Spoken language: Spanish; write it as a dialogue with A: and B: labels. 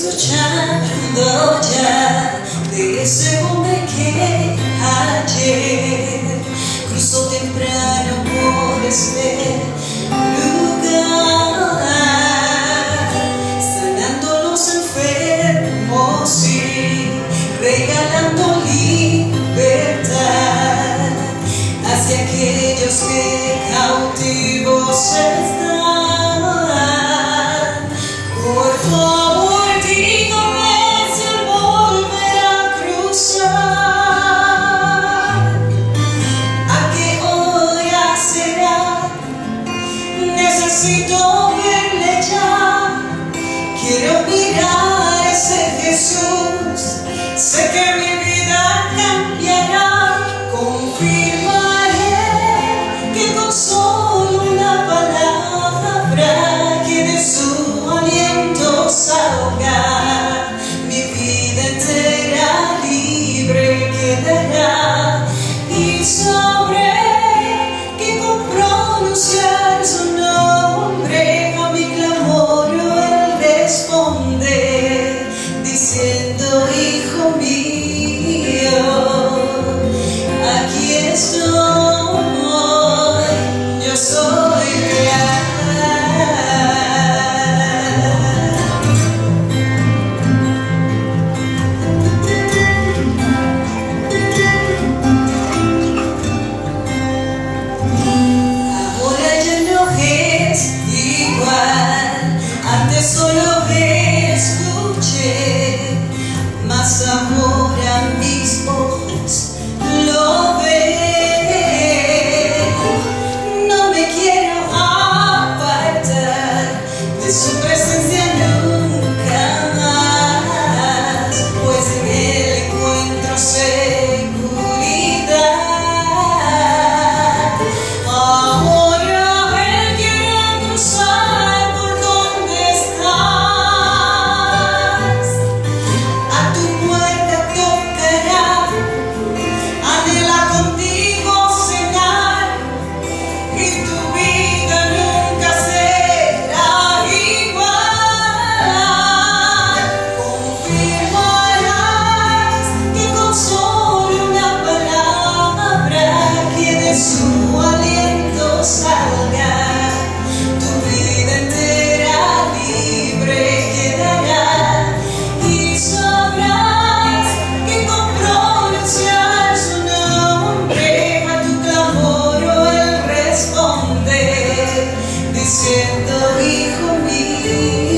A: soñando ya de ese hombre que ayer cruzó temprano por este lugar, sanando los enfermos y regalando libertad hacia aquellos que cautivos están. Por favor, dígame si volver a cruzar. ¿A qué hora será? Necesito verle ya. Quiero mirar a ese Jesús. Sé que mi vida cambiará. Confirmaré que con solo una palabra que de su aliento salga, mi vida entera libre quedará. Y sabré que con pronunciar su nombre a mi clamor él responde, diciendo: hijo mío, aquí estoy, yo soy real. Ahora ya no es igual, antes solo escuché, mas ahora mis ojos lo ven. No me quiero apartar de su presencia nunca más, pues en él encuentro seguridad. Ahora él quiere cruzar por donde estás, a tu puerta tocará, anhela contigo cenar, y tu vida nunca será igual. Confirmarás que con solo una palabra que de su aliento salga, tu vida entera libre quedará. Y sabrás que con pronunciar su nombre a tu clamor él responde, diciendo: hijo mío.